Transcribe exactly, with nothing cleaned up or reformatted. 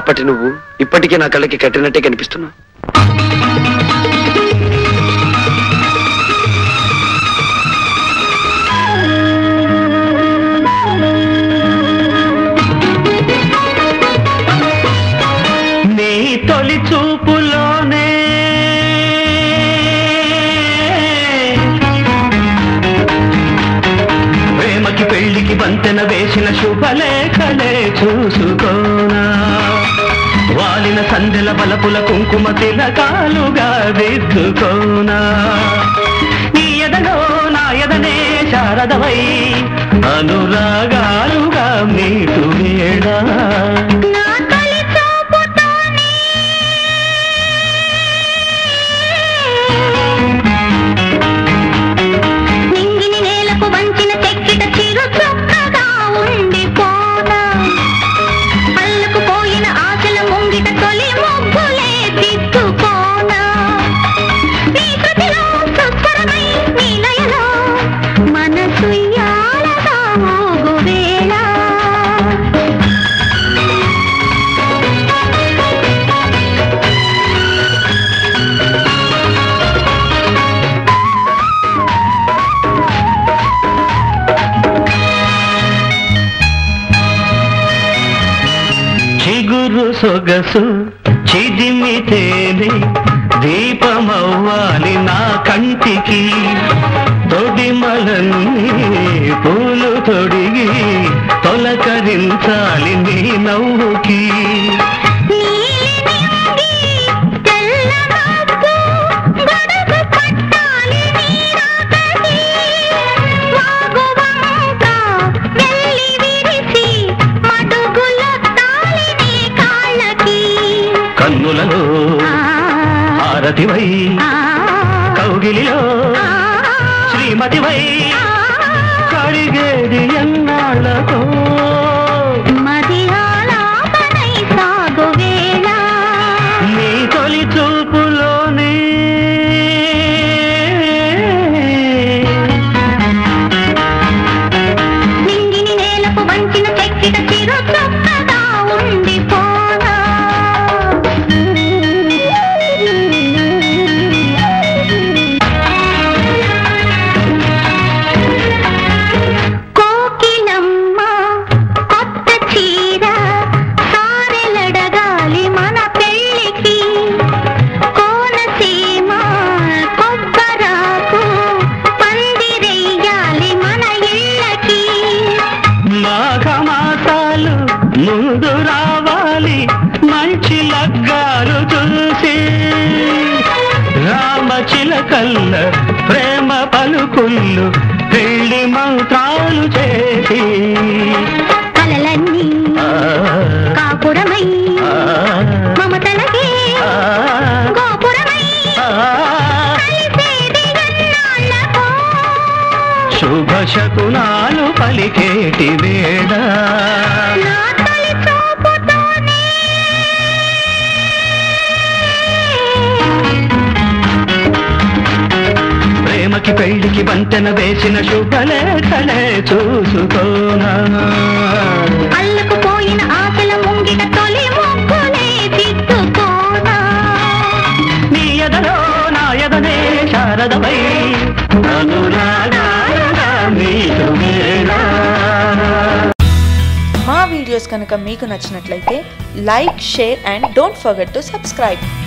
అప్పటి నువ్వు ఇప్పటికీ నా కళ్ళకి కట్టినట్టే కనిపిస్తున్నావు. నీ తొలి చూపులోనే ప్రేమకి పెళ్లికి వంతెన వేసిన శుభలేఖలే చూసుకోనా, వాలిన సందెల బలపుల కుంకుమ తిలకాలుగా దిద్దుకోనా, నీ ఎదలో నా ఎదనే శారదవై అనురాగాలుగా మీకు వేడా. సొగసు చిదిమితేనే దీపమవ్వాలి నా కంటికి, తొడిమలన్నీ పూలు తొడిగి తొలకరించాలి నీ నవ్వుకి. కన్నులలో హారతివై కౌగిలిలో శ్రీమతివై కడిగేది ఎన్నాళ్ళతో మదియాలాపనై సాగువేళ నీ తొలి చూపులోనే నింగిని నేలకు వంచిన చెక్కిట చిరు చొక్కగా ఉండిపో. ముందు రావాలి మంచి లగ్గాలు చూసి, రామ చిలకల్ల ప్రేమ పలుకుళ్ళు పెళ్లి మంత్రాలు చేసి, కలలన్నీ కాపురమై మమతలకే గోపురమై శుభ శకునాలు పలికేటి వేళ. ప్రేమకి పెళ్లికి వంతెన వేసిన శుభలేఖలే చూసుకోనా, అల్లకు పోయిన ఆశల ముంగిట తొలి ముగ్గులే దిద్దుకోనా, నీ ఎదలో నా ఎదనే శారదవై అనురాగాలుగా మీకు వేడా. మా వీడియోస్ కనుక మీకు నచ్చినట్లయితే like, share and don't forget to subscribe.